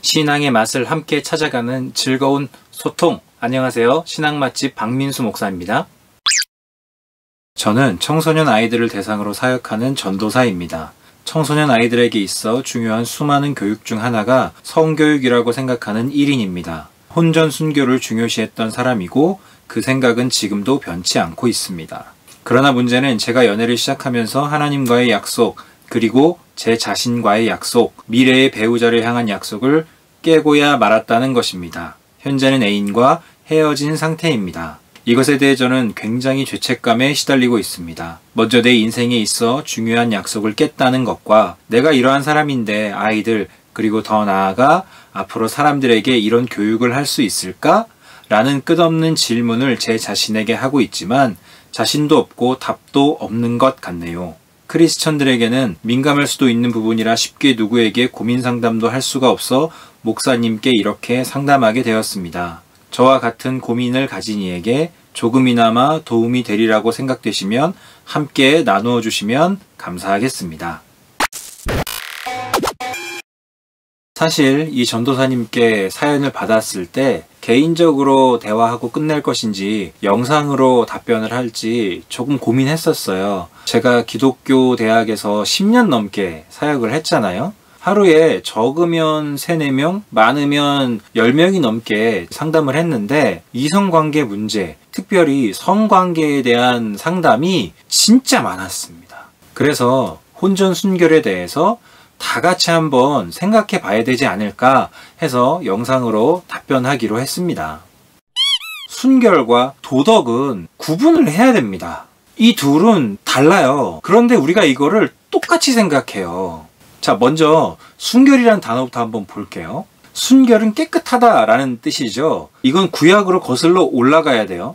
신앙의 맛을 함께 찾아가는 즐거운 소통. 안녕하세요. 신앙 맛집 박민수 목사입니다. 저는 청소년 아이들을 대상으로 사역하는 전도사입니다. 청소년 아이들에게 있어 중요한 수많은 교육 중 하나가 성교육이라고 생각하는 1인입니다. 혼전 순교를 중요시했던 사람이고 그 생각은 지금도 변치 않고 있습니다. 그러나 문제는 제가 연애를 시작하면서 하나님과의 약속, 그리고 제 자신과의 약속, 미래의 배우자를 향한 약속을 깨고야 말았다는 것입니다. 현재는 애인과 헤어진 상태입니다. 이것에 대해 저는 굉장히 죄책감에 시달리고 있습니다. 먼저 내 인생에 있어 중요한 약속을 깼다는 것과 내가 이러한 사람인데 아이들, 그리고 더 나아가 앞으로 사람들에게 이런 교육을 할 수 있을까? 라는 끝없는 질문을 제 자신에게 하고 있지만 자신도 없고 답도 없는 것 같네요. 크리스천들에게는 민감할 수도 있는 부분이라 쉽게 누구에게 고민 상담도 할 수가 없어 목사님께 이렇게 상담하게 되었습니다. 저와 같은 고민을 가진 이에게 조금이나마 도움이 되리라고 생각되시면 함께 나누어 주시면 감사하겠습니다. 사실 이 전도사님께 사연을 받았을 때 개인적으로 대화하고 끝낼 것인지 영상으로 답변을 할지 조금 고민했었어요. 제가 기독교 대학에서 10년 넘게 사역을 했잖아요. 하루에 적으면 3, 4명, 많으면 10명이 넘게 상담을 했는데 이성관계 문제, 특별히 성관계에 대한 상담이 진짜 많았습니다. 그래서 혼전 순결에 대해서 다 같이 한번 생각해 봐야 되지 않을까 해서 영상으로 답변하기로 했습니다. 순결과 도덕은 구분을 해야 됩니다. 이 둘은 달라요. 그런데 우리가 이거를 똑같이 생각해요. 자, 먼저 순결이라는 단어부터 한번 볼게요. 순결은 깨끗하다라는 뜻이죠. 이건 구약으로 거슬러 올라가야 돼요.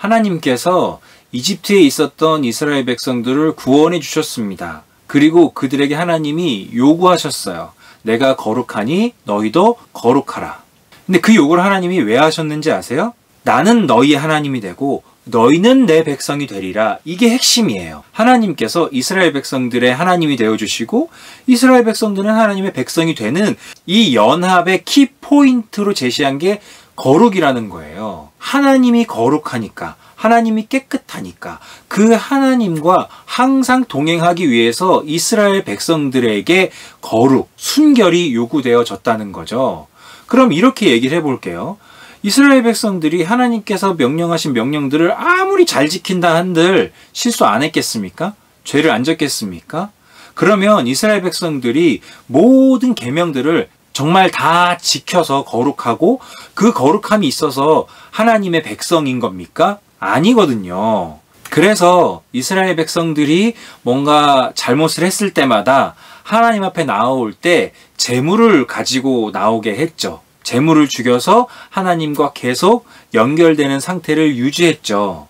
하나님께서 이집트에 있었던 이스라엘 백성들을 구원해 주셨습니다. 그리고 그들에게 하나님이 요구하셨어요. 내가 거룩하니 너희도 거룩하라. 근데 그 요구를 하나님이 왜 하셨는지 아세요? 나는 너희의 하나님이 되고 너희는 내 백성이 되리라. 이게 핵심이에요. 하나님께서 이스라엘 백성들의 하나님이 되어주시고 이스라엘 백성들은 하나님의 백성이 되는 이 연합의 키포인트로 제시한 게 거룩이라는 거예요. 하나님이 거룩하니까, 하나님이 깨끗하니까 그 하나님과 항상 동행하기 위해서 이스라엘 백성들에게 거룩, 순결이 요구되어졌다는 거죠. 그럼 이렇게 얘기를 해볼게요. 이스라엘 백성들이 하나님께서 명령하신 명령들을 아무리 잘 지킨다 한들 실수 안 했겠습니까? 죄를 안 졌겠습니까? 그러면 이스라엘 백성들이 모든 계명들을 정말 다 지켜서 거룩하고 그 거룩함이 있어서 하나님의 백성인 겁니까? 아니거든요. 그래서 이스라엘 백성들이 뭔가 잘못을 했을 때마다 하나님 앞에 나올 때 제물을 가지고 나오게 했죠. 제물을 죽여서 하나님과 계속 연결되는 상태를 유지했죠.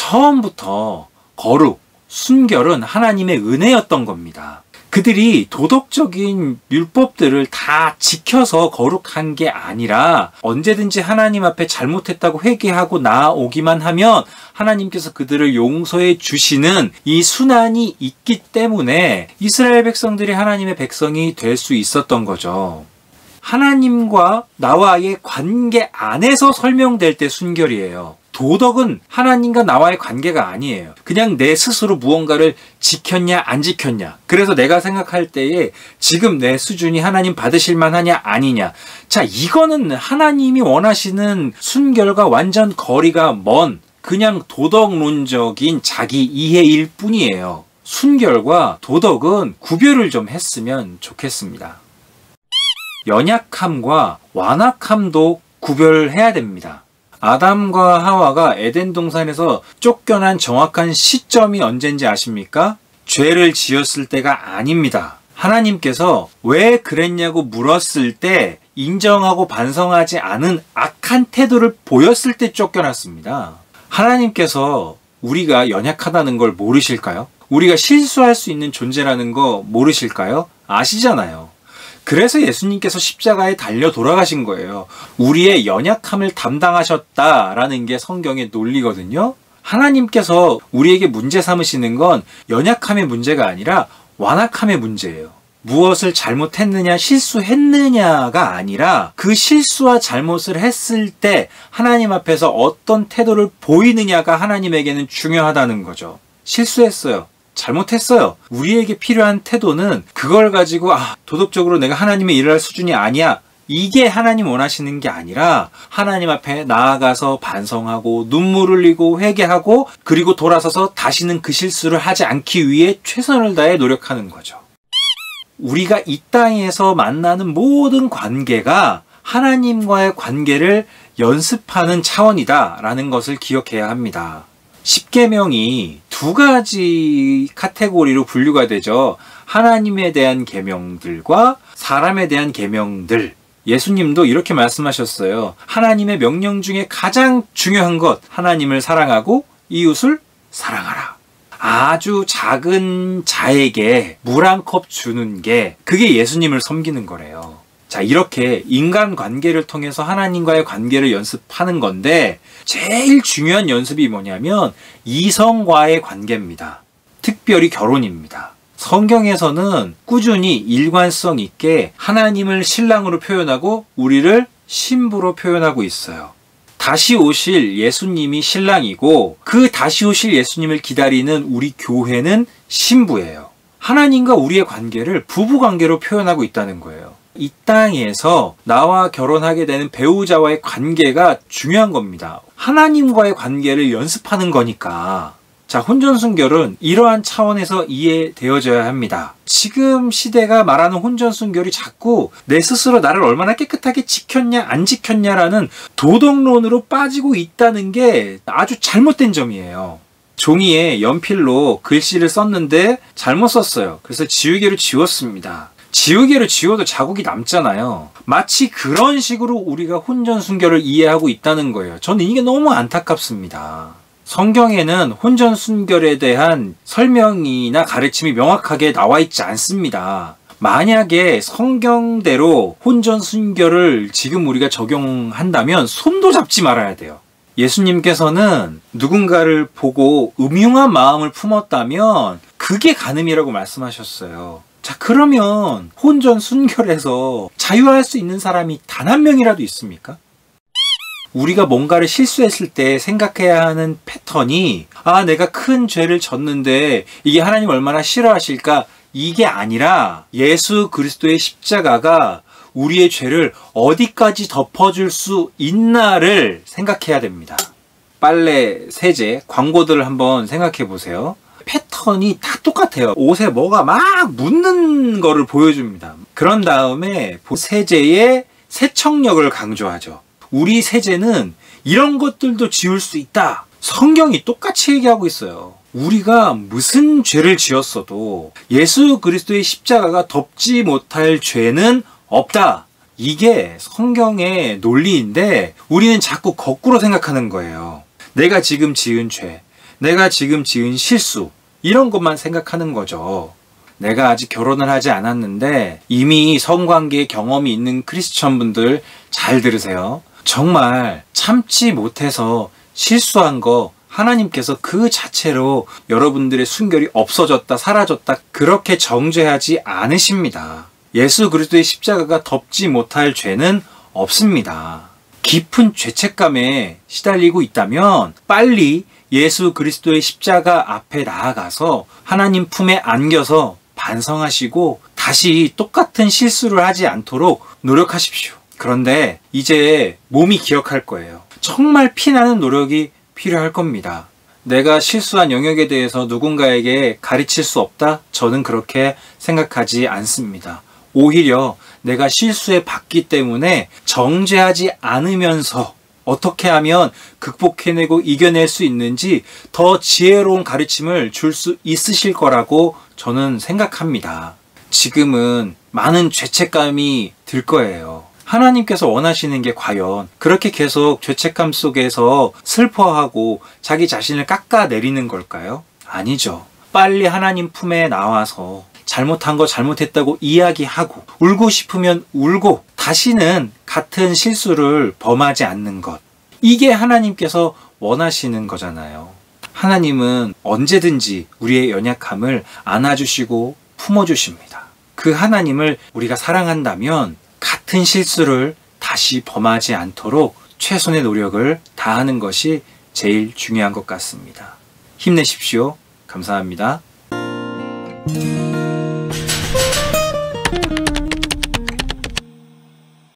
처음부터 거룩, 순결은 하나님의 은혜였던 겁니다. 그들이 도덕적인 율법들을 다 지켜서 거룩한 게 아니라 언제든지 하나님 앞에 잘못했다고 회개하고 나아오기만 하면 하나님께서 그들을 용서해 주시는 이 순환이 있기 때문에 이스라엘 백성들이 하나님의 백성이 될 수 있었던 거죠. 하나님과 나와의 관계 안에서 설명될 때 순결이에요. 도덕은 하나님과 나와의 관계가 아니에요. 그냥 내 스스로 무언가를 지켰냐 안 지켰냐. 그래서 내가 생각할 때에 지금 내 수준이 하나님 받으실 만하냐 아니냐. 자, 이거는 하나님이 원하시는 순결과 완전 거리가 먼 그냥 도덕론적인 자기 이해일 뿐이에요. 순결과 도덕은 구별을 좀 했으면 좋겠습니다. 연약함과 완악함도 구별해야 됩니다. 아담과 하와가 에덴 동산에서 쫓겨난 정확한 시점이 언젠지 아십니까? 죄를 지었을 때가 아닙니다. 하나님께서 왜 그랬냐고 물었을 때 인정하고 반성하지 않은 악한 태도를 보였을 때 쫓겨났습니다. 하나님께서 우리가 연약하다는 걸 모르실까요? 우리가 실수할 수 있는 존재라는 거 모르실까요? 아시잖아요. 그래서 예수님께서 십자가에 달려 돌아가신 거예요. 우리의 연약함을 담당하셨다라는 게 성경의 논리거든요. 하나님께서 우리에게 문제 삼으시는 건 연약함의 문제가 아니라 완악함의 문제예요. 무엇을 잘못했느냐, 실수했느냐가 아니라 그 실수와 잘못을 했을 때 하나님 앞에서 어떤 태도를 보이느냐가 하나님에게는 중요하다는 거죠. 실수했어요. 잘못했어요. 우리에게 필요한 태도는 그걸 가지고 도덕적으로 내가 하나님의 일을 할 수준이 아니야. 이게 하나님 원하시는 게 아니라 하나님 앞에 나아가서 반성하고 눈물 흘리고 회개하고 그리고 돌아서서 다시는 그 실수를 하지 않기 위해 최선을 다해 노력하는 거죠. 우리가 이 땅에서 만나는 모든 관계가 하나님과의 관계를 연습하는 차원이다라는 것을 기억해야 합니다. 십계명이 두 가지 카테고리로 분류가 되죠. 하나님에 대한 계명들과 사람에 대한 계명들. 예수님도 이렇게 말씀하셨어요. 하나님의 명령 중에 가장 중요한 것, 하나님을 사랑하고 이웃을 사랑하라. 아주 작은 자에게 물 한 컵 주는 게 그게 예수님을 섬기는 거래요. 자, 이렇게 인간관계를 통해서 하나님과의 관계를 연습하는 건데 제일 중요한 연습이 뭐냐면 이성과의 관계입니다. 특별히 결혼입니다. 성경에서는 꾸준히 일관성 있게 하나님을 신랑으로 표현하고 우리를 신부로 표현하고 있어요. 다시 오실 예수님이 신랑이고 그 다시 오실 예수님을 기다리는 우리 교회는 신부예요. 하나님과 우리의 관계를 부부관계로 표현하고 있다는 거예요. 이 땅에서 나와 결혼하게 되는 배우자와의 관계가 중요한 겁니다. 하나님과의 관계를 연습하는 거니까. 자, 혼전순결은 이러한 차원에서 이해되어져야 합니다. 지금 시대가 말하는 혼전순결이 자꾸 내 스스로 나를 얼마나 깨끗하게 지켰냐 안 지켰냐라는 도덕론으로 빠지고 있다는 게 아주 잘못된 점이에요. 종이에 연필로 글씨를 썼는데 잘못 썼어요. 그래서 지우개로 지웠습니다. 지우개로 지워도 자국이 남잖아요. 마치 그런 식으로 우리가 혼전순결을 이해하고 있다는 거예요. 저는 이게 너무 안타깝습니다. 성경에는 혼전순결에 대한 설명이나 가르침이 명확하게 나와 있지 않습니다. 만약에 성경대로 혼전순결을 지금 우리가 적용한다면 손도 잡지 말아야 돼요. 예수님께서는 누군가를 보고 음흉한 마음을 품었다면 그게 간음이라고 말씀하셨어요. 자, 그러면 혼전순결에서 자유할 수 있는 사람이 단 한 명이라도 있습니까? 우리가 뭔가를 실수했을 때 생각해야 하는 패턴이 내가 큰 죄를 졌는데 이게 하나님 얼마나 싫어하실까? 이게 아니라 예수 그리스도의 십자가가 우리의 죄를 어디까지 덮어줄 수 있나를 생각해야 됩니다. 빨래, 세제, 광고들을 한번 생각해 보세요. 패턴이 다 똑같아요. 옷에 뭐가 막 묻는 거를 보여줍니다. 그런 다음에 세제의 세척력을 강조하죠. 우리 세제는 이런 것들도 지울 수 있다. 성경이 똑같이 얘기하고 있어요. 우리가 무슨 죄를 지었어도 예수 그리스도의 십자가가 덮지 못할 죄는 없다. 이게 성경의 논리인데 우리는 자꾸 거꾸로 생각하는 거예요. 내가 지금 지은 죄, 내가 지금 지은 실수, 이런 것만 생각하는 거죠. 내가 아직 결혼을 하지 않았는데 이미 성관계 경험이 있는 크리스천 분들 잘 들으세요. 정말 참지 못해서 실수한 거 하나님께서 그 자체로 여러분들의 순결이 없어졌다, 사라졌다 그렇게 정죄하지 않으십니다. 예수 그리스도의 십자가가 덮지 못할 죄는 없습니다. 깊은 죄책감에 시달리고 있다면 빨리 예수 그리스도의 십자가 앞에 나아가서 하나님 품에 안겨서 반성하시고 다시 똑같은 실수를 하지 않도록 노력하십시오. 그런데 이제 몸이 기억할 거예요. 정말 피나는 노력이 필요할 겁니다. 내가 실수한 영역에 대해서 누군가에게 가르칠 수 없다? 저는 그렇게 생각하지 않습니다. 오히려 내가 실수해 봤기 때문에 정죄하지 않으면서 어떻게 하면 극복해내고 이겨낼 수 있는지 더 지혜로운 가르침을 줄 수 있으실 거라고 저는 생각합니다. 지금은 많은 죄책감이 들 거예요. 하나님께서 원하시는 게 과연 그렇게 계속 죄책감 속에서 슬퍼하고 자기 자신을 깎아내리는 걸까요? 아니죠. 빨리 하나님 품에 나와서 잘못한 거 잘못했다고 이야기하고 울고 싶으면 울고 다시는 같은 실수를 범하지 않는 것. 이게 하나님께서 원하시는 거잖아요. 하나님은 언제든지 우리의 연약함을 안아주시고 품어주십니다. 그 하나님을 우리가 사랑한다면 같은 실수를 다시 범하지 않도록 최선의 노력을 다하는 것이 제일 중요한 것 같습니다. 힘내십시오. 감사합니다.